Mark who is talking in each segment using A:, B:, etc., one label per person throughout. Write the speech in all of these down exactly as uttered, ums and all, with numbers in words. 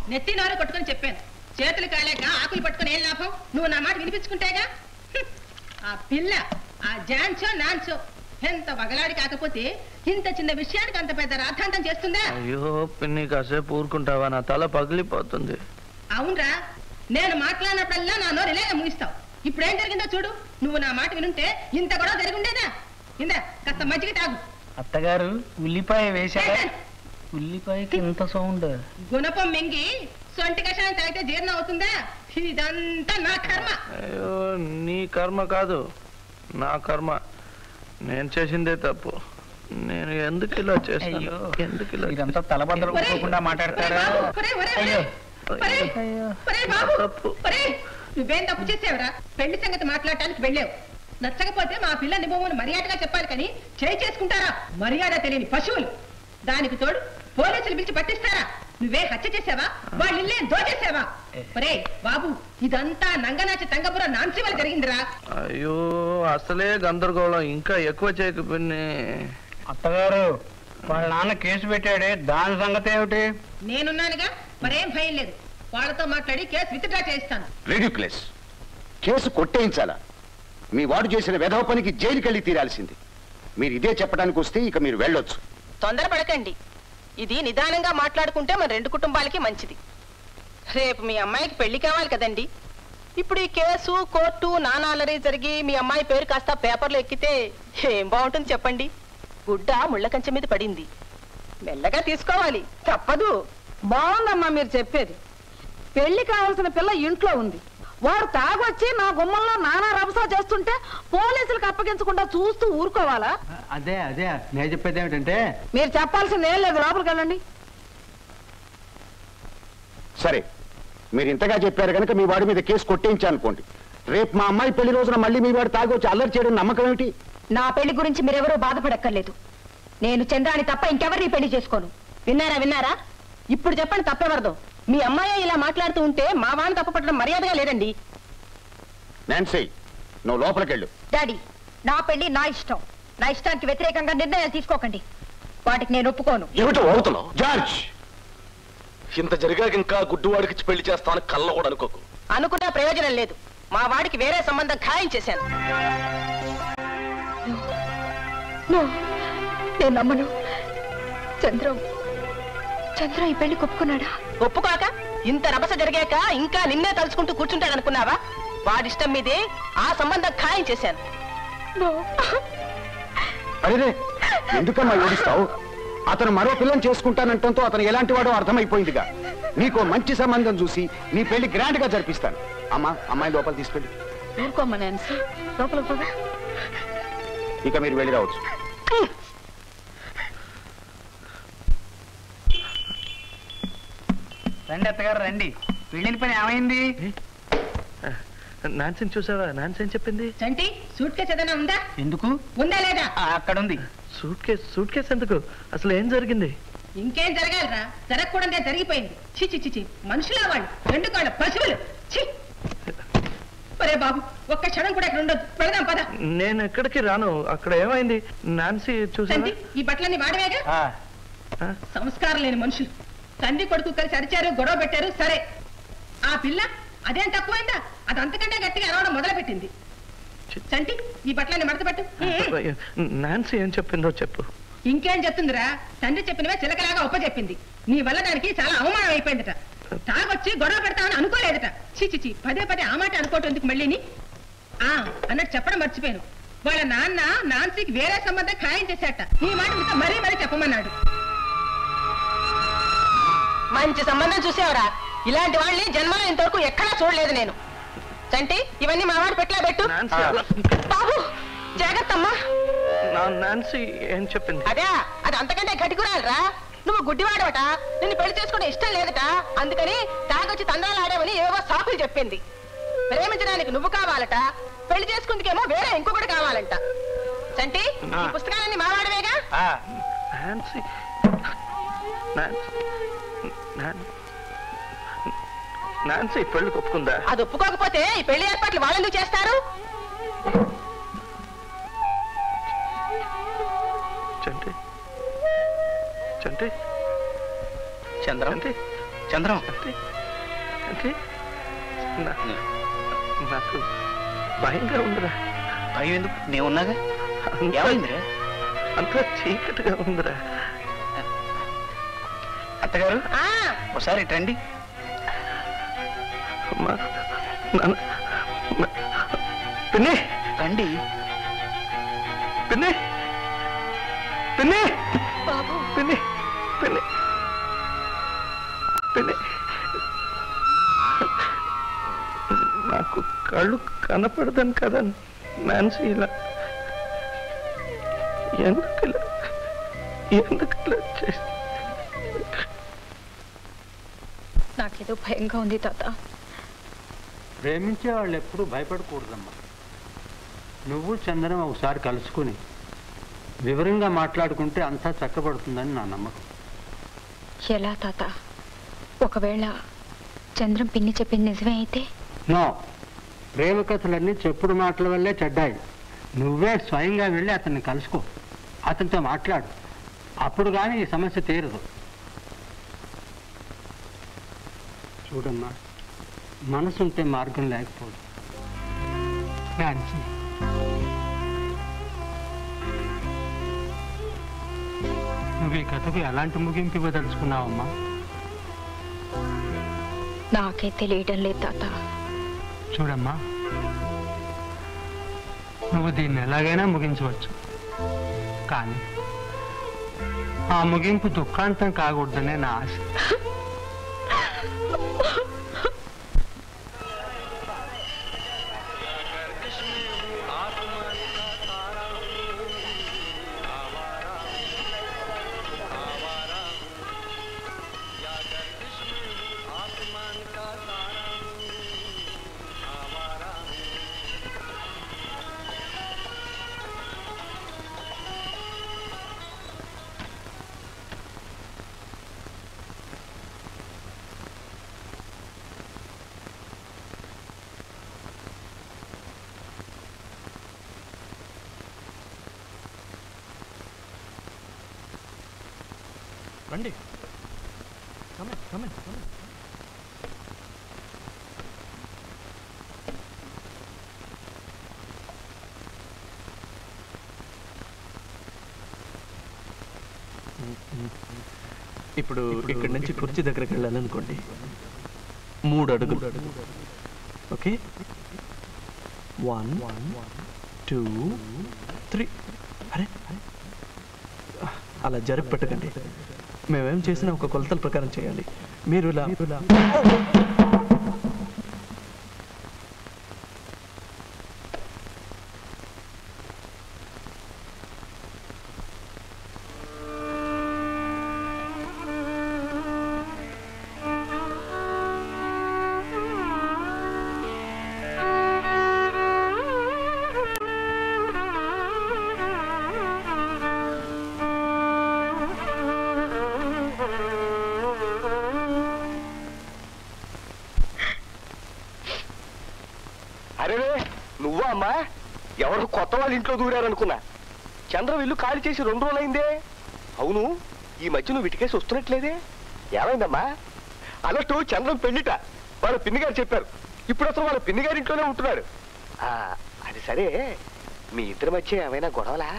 A: నెత్తి నోరు కొట్టుకొని చెప్పాను. చేతులు కాలేక ఆకులు పట్టుకుని ఏం లాభం? నువ్వు నా మాట వినిపించుకుంటేగా. ఆ పిల్ల ఆ జాన్చో నాన్చో ఎంత వగలాడి కాకపోతే ఇంత చిన్న విషయానికి అంత పెద్ద రాద్ధాంతం చేస్తుందా?
B: అయ్యో పిన్ని కాసేపు ఊరుకుంటావా? నా తల పగిలిపోతుంది.
A: అవునరా, నేను మాట్లాడినప్పుడల్లా నా నోరు ఇలాగే ముగిస్తావు. ఇప్పుడేం జరిగిందో చూడు. నువ్వు నా మాట వినుంటే ఇంత కూడా జరిగిండేదా? ఇందా కాస్త మజ్జిగ తాగు.
C: అత్తగారు ఉల్లిపాయ వేశారా? ఉల్లిపాయకి ఇంత సౌండ్.
A: గుణపం మింగి సొంటి కషాయం తాగితే జీర్ణం అవుతుందా? ఇదంతా నా కర్మ.
B: అయ్యో నీ కర్మ కాదు, నా కర్మ. నేను చేసిందే తప్పు. నేను ఎందుకు ఇలా చేశాను? ఎందుకు ఇలా?
C: ఇదంతా తలబద్దలు మాట్లాడతారా?
A: నువ్వేం తప్పు చేసావురా? పెళ్లి సంగతి మాట్లాడటానికి వెళ్ళావు. నచ్చకపోతే మా పిల్ల నిబొమ్మను మర్యాదగా చెప్పాలి కానీ చేయి చేసుకుంటారా? మర్యాద తెలియని పశువులు. దానికి తోడు పోలీసులు పిలిచి పట్టిస్తారా? నువ్వే హత్య చేసావా? వాళ్ళు ఇల్లే దోచేసావా? ఒరే బాబు, ఇదంతా నంగనాచి తంగపుర నాన్సీ వల్ల జరిగిందిరా.
B: అయ్యో అసలే గందరగోళం, ఇంకా ఎక్కువ చేయకపోయినా.
C: అత్తగారు వాళ్ళ నాన్న కేసు పెట్టాడే, దాని సంగతి ఏమిటి?
A: నేనున్నానుగా, మరేం భయం లేదు. వాళ్ళతో మాట్లాడి కేసు విత్డ్రా చేయిస్తాను.
D: రిడిక్యులస్. కేసు కొట్టేయించాలా? మీ వాడు చేసిన వెధవ పనికి జైలుకెళ్ళి తీరాల్సింది. మీరు ఇదే చెప్పడానికి వస్తే ఇక మీరు వెళ్ళొచ్చు.
A: తొందరపడకండి. ఇది నిదానంగా మాట్లాడుకుంటే మన రెండు కుటుంబాలకి మంచిది. రేపు మీ అమ్మాయికి పెళ్లి కావాలి కదండి. ఇప్పుడు ఈ కేసు కోర్టు నానాలరీ జరిగి మీ అమ్మాయి పేరు కాస్త పేపర్లో ఎక్కితే ఏం బాగుంటుంది చెప్పండి? గుడ్డ ముళ్ళ కంచె మీద పడింది. మెల్లగా తీసుకోవాలి, తప్పదు.
E: బాగుందమ్మా మీరు చెప్పేది. పెళ్లి కావాల్సిన పిల్ల ఇంట్లో ఉంది. వాడు తాగొచ్చి నా గుమ్మంలో నానా రభసా చేస్తుంటే పోలీసులకు అప్పగించకుండా చూస్తూ ఊరుకోవాలా?
C: అదే అదే నేను చెప్పేది ఏమిటంటే,
E: మీరు చెప్పాల్సింది ఏం లేదు, లోపలికి వెళ్ళండి.
D: సరే, మీరు ఇంతగా చెప్పారు కనుక మీ వాడి మీద కేసు కొట్టేయించాలనుకోండి. రేపు మా అమ్మాయి పెళ్లి రోజున మళ్ళీ మీ వాడు తాగొచ్చి అల్లరి చేయడం నమ్మకం ఏమిటి?
E: నా పెళ్లి గురించి మీరెవరూ బాధపడక్కర్లేదు. నేను చంద్రాని తప్ప ఇంకెవరిని పెళ్లి చేసుకోను.
A: విన్నారా విన్నారా? ఇప్పుడు చెప్పండి తప్పెవరదో. మీ అమ్మాయి ఇలా మాట్లాడుతూ ఉంటే మా వాడిని తప్పపట్టడం మర్యాదగా లేదండి.
D: నాన్సీ, నువ్వు లోపలికెళ్ళు.
E: డాడీ, నా పెళ్లి నా ఇష్టం. నా ఇష్టానికి వ్యతిరేకంగా నిర్ణయాలు తీసుకోకండి. వాటికి నేను ఒప్పుకోను.
D: ఏమిటో అవుతున్నావు జార్జ్?
F: ఇంత జరిగాక ఇంకా గుడ్డువాడికి పెళ్లి చేస్తాను కళ్ళ కూడా అనుకోకు.
A: అనుకున్న ప్రయోజనం లేదు. మా వాడికి వేరే సంబంధం ఖాయం చేశాను.
E: నేను నమ్మను. చంద్రం చంద్ర ఈ పెళ్లి ఒప్పుకున్నాడా?
A: ఒప్పుకోక ఇంత రభస జరిగాక ఇంకా నిన్నే తలుచుకుంటూ కూర్చుంటాడనుకున్నావా? వాడిష్టం మీదే ఆ సంబంధం ఖాయం చేశాను.
D: అరే, ఎందుకమ్మా ఏడుస్తావు? అతను మరో పిల్లని చేసుకుంటానంటంతో అతను ఎలాంటి వాడో అర్థమైపోయిందిగా. నీకు మంచి సంబంధం చూసి నీ పెళ్లి గ్రాండ్ గా జరిపిస్తాను. అమ్మా, అమ్మాయి లోపల తీసుకెళ్ళి. ఇక మీరు వెళ్ళి రావచ్చు.
C: రండి అత్తగారు రండి. పెళ్లిన పని ఏమైంది?
B: నాన్సీని చూసావా? నాన్సీ ఏం చెప్పింది?
A: చంటి, సూట్ కేసు ఏదైనా ఉందా?
C: ఎందుకు
A: ఉందా లేదా?
C: అక్కడ ఉంది.
B: సూట్ కేసు సూట్ కేసు ఎందుకు? అసలు ఏం జరిగింది?
A: ఇంకేం జరగాలరా? జరగకూడదే జరిగిపోయింది. చి చి చి మనుషులా వాళ్ళు, రెండు కాళ్ళ పశువులు. చి ఒరే బాబు, ఒక్క క్షణం కూడా ఇక్కడ ఉండదు. పెడదాం పద.
B: నేను ఎక్కడికి రాను. అక్కడ ఏమైంది? నాన్సీ చూసా?
A: ఈ బట్టలన్నీ వాడవేగా? సంస్కారం లేని మనుషులు. తండ్రి కొడుకు కలిసి అరిచారు, గొడవ పెట్టారు. సరే, ఆ పిల్ల అదేం తక్కువైందా? అది అంతకంటే గట్టిగా అరవడం మొదలు పెట్టింది. చంటి, ఈ బట్టలన్నీ మడతపెట్టు.
B: నాన్సీ ఏం చెప్పిందో చెప్పు.
A: ఇంకేం చెప్తుందిరా? తండ్రి చెప్పినవే చిలకలాగా ఒప్ప చెప్పింది. నీ వల్ల దానికి చాలా అవమానం అయిపోయిందట. తాగొచ్చి గొడవ పెడతామని అనుకోలేదట. చిచిచి, పదే పదే ఆ మాట అనుకోవటం ఎందుకు మళ్ళీని? ఆ అన్నట్టు చెప్పడం మర్చిపోయాను. వాళ్ళ నాన్న నాన్సీకి వేరే సంబంధం ఖాయం చేశాట. ఈ మాట మీతో మరీ మరీ చెప్పమన్నాడు. మంచి సంబంధం చూసావురా? ఇలాంటి వాళ్ళని జన్మలో ఇంతవరకు ఎక్కడా చూడలేదు నేను. చంటి, ఇవన్నీ మా వాడు పెట్టలే పెట్టు. బాబు జాగ్రత్త అమ్మా.
B: నాన్సీ ఏం చెప్పింది?
A: అదే, అది అంతకంటే గట్టికురాలరా. నువ్వు గుడ్డివాడవట, నిన్ను పెళ్లి చేసుకుంటే ఇష్టం లేదట. అందుకని తాగొచ్చి తండ్రాలు ఆడావని ఏవో సాకులు చెప్పింది. ప్రేమించడానికి నువ్వు కావాలట, పెళ్లి చేసుకుందుకేమో వేరే ఇంకొకటి కావాలంట. చంటి, ఈ పుస్తకాలన్నీ మా వాడవేగా?
B: నాన్సీ పెళ్లి ఒప్పుకుందా?
A: అది ఒప్పుకోకపోతే ఈ పెళ్లి ఏర్పాట్లు వాళ్ళెందుకు చేస్తారు?
B: చంటి చంటి
C: చంద్రం, చంద్రం
B: అంటే నాకు భయంగా ఉందిరా.
C: భయం ఎందుకు? నేను ఉన్నాగా. ఏమైందిరా?
B: అంతా చీకటిగా ఉందిరా.
C: అత్తగారు ఒకసారి రండి.
B: అమ్మా పిన్ని
C: రండి.
B: పిన్ని పిన్ని పిన్ని పిన్ని పిన్ని నాకు కళ్ళు కనపడదని కదా నాన్సీ ఇలా ఎందుకు ఇలా ఎందుకు ఇలా చేసి
G: నాకేదో భయంగా ఉంది తాత.
C: ప్రేమించే వాళ్ళు ఎప్పుడు భయపడకూడదమ్మా. నువ్వు చందనం ఒకసారి కలుసుకుని వివరంగా మాట్లాడుకుంటే అంతా చక్కబడుతుందని నా నమ్మకం.
G: ఎలా తాత? ఒకవేళ చంద్రం పిన్ని చెప్పింది నిజమే అయితే?
C: నో, ప్రేమ కథలన్నీ చెప్పుడు మాటల వల్లే చెడ్డాయి. నువ్వే స్వయంగా వెళ్ళి అతన్ని కలుసుకో, అతనితో మాట్లాడు. అప్పుడు కానీ ఈ సమస్య తీరదు. చూడమ్మా, మనసుంటే మార్గం లేకపోదు. నువ్వు ఈ కథకు ఎలాంటి ముగింపు ఇవ్వదలుచుకున్నావమ్మా?
G: నాకే తెలియడం లేదు తాత.
C: చూడమ్మా, నువ్వు దీన్ని ఎలాగైనా ముగించవచ్చు, కానీ ఆ ముగింపు దుఃఖాంతం కాకూడదనే నా ఆశ.
B: రండి. Come in, come in, come in. ఇప్పుడు ఇక్కడి నుంచి కుర్చీ దగ్గరికి వెళ్ళాలనుకోండి. మూడు అడుగులు. Okay, one two three. అరే అలా జరిపి పెట్టకండి. మేమేం చేసినా ఒక కొలతల ప్రకారం చేయాలి. మీరు ఇలా
F: ఎవరు కొత్త వాళ్ళ ఇంట్లో దూరారనుకున్నా. చంద్రం ఇల్లు ఖాళీ చేసి రెండు రోజులైందే. అవును, ఈ మధ్య నువ్వు ఇటుకేసి వస్తున్నట్లేదే, ఏమైందమ్మా? అన్నట్టు చంద్రం పెళ్లిట వాళ్ళ పిన్ని గారు చెప్పారు. ఇప్పుడు అసలు వాళ్ళ పిన్ని గారి ఇంట్లోనే ఉంటున్నాడు. అది సరే, మీ ఇద్దరి మధ్య ఏమైనా గొడవలా?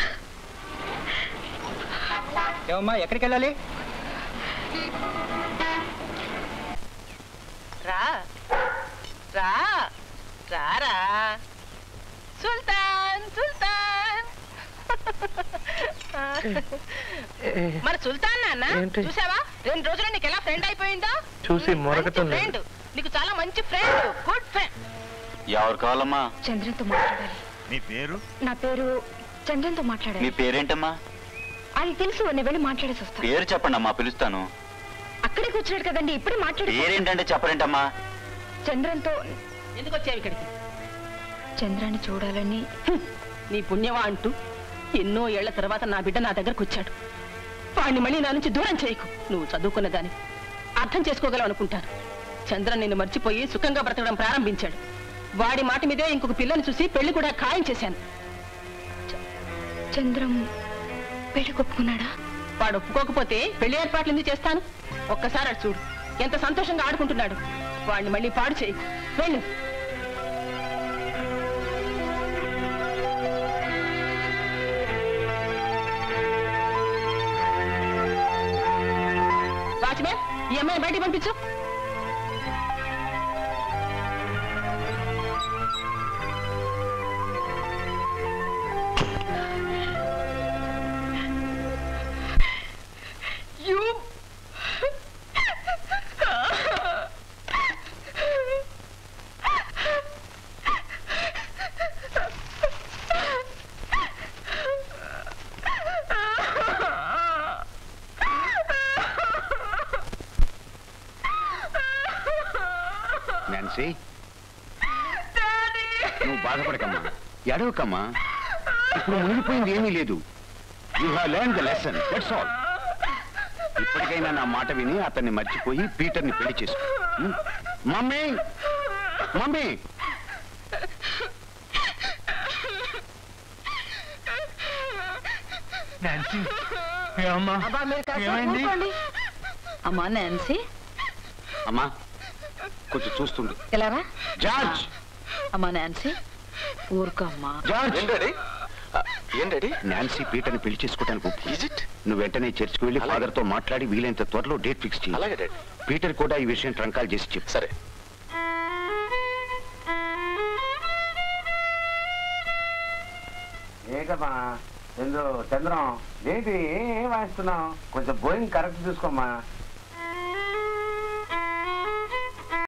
C: ఏమమ్మా, ఎక్కడికి వెళ్ళాలి?
A: రా రా రారా సుల్తాన్ సుల్తాన్. మరి సుల్తాన్ నాన్న చూసావా, రెండు రోజులు నీకు ఎలా ఫ్రెండ్ అయిపోయిందో.
B: చూసి మొరగటం
A: ఫ్రెండ్, నీకు చాలా మంచి ఫ్రెండ్, గుడ్ ఫ్రెండ్.
H: ఎవరు కావాలమ్మా?
G: చంద్రంతో మాట్లాడాలి.
H: నీ పేరు?
G: నా పేరు చంద్రంతో మాట్లాడాలి.
H: నీ పేరేంటమ్మా?
G: అది తెలుసు, నేను వెళ్ళి మాట్లాడేసి వస్తాను.
H: పేరు చెప్పండి అమ్మా, పిలుస్తాను.
G: అక్కడికి వచ్చినాడు కదండి, ఇప్పుడే మాట్లాడు.
H: పేరేంటంటే చెప్పరేంటమ్మా?
G: చంద్రంతో.
A: ఎందుకు వచ్చావు ఇక్కడికి?
G: చంద్రాన్ని చూడాలని.
A: నీ పుణ్యమా అంటూ ఎన్నో ఏళ్ల తర్వాత నా బిడ్డ నా దగ్గరకు వచ్చాడు. వాడిని మళ్ళీ నా నుంచి దూరం చేయకు. నువ్వు చదువుకున్న దాన్ని అర్థం చేసుకోగలవు అనుకుంటాను. చంద్రన్ నిన్ను మర్చిపోయి సుఖంగా బ్రతకడం ప్రారంభించాడు. వాడి మాట మీదే ఇంకొక పిల్లని చూసి పెళ్లి కూడా ఖాయం చేశాను.
G: చంద్రం పెళ్లి ఒప్పుకున్నాడా?
A: వాడు ఒప్పుకోకపోతే పెళ్లి ఏర్పాట్లు ఎందుకు చేస్తాను? ఒక్కసారి అటు చూడు. ఎంత సంతోషంగా ఆడుకుంటున్నాడు. వాడిని మళ్ళీ పాడు చేయి. వెళ్ళు. వాచ్మెన్, ఈ అమ్మాయిని బయటికి పంపించు.
D: నాన్సీ, నువ్వు బాధపడకమ్మా, ఎడవకమ్మా. ఇప్పుడు మునిగిపోయింది ఏమీ లేదు. You have learn the lesson, that's all. ఇప్పటికైనా నా మాట విని అతన్ని మర్చిపోయి పీటర్ని పెళ్లి చేసుకో. Mummy, mummy.
E: అమ్మా నాన్సీ,
D: అమ్మా కొంచెం చూస్తుంది.
E: ఇలారా.
D: జార్జ్.
E: అమ్మా నాన్సీ, ఊరుకోమ్మా.
D: జార్జ్.
F: ఏంటండి ఏంటండి
D: నాన్సీ పీటర్ని పెళ్లి చేసుకోవడానికి ఒప్పు. నువ్వు వెంటనే చర్చికి వెళ్ళి ఫాదర్ తో మాట్లాడి వీలైనంత త్వరలో డేట్ ఫిక్స్ చేయి.
F: అలాగే డాడీ.
D: పీటర్ కూడా ఈ విషయం ట్రంకాలు చేసి చెప్పు.
F: సరే.
C: ఏకమ్మా చంద్రు చంద్రం ఏంటి ఏం వాయిస్తున్నావు? కొంచెం బోయింగ్ కరెక్ట్ చూసుకోమ్మా.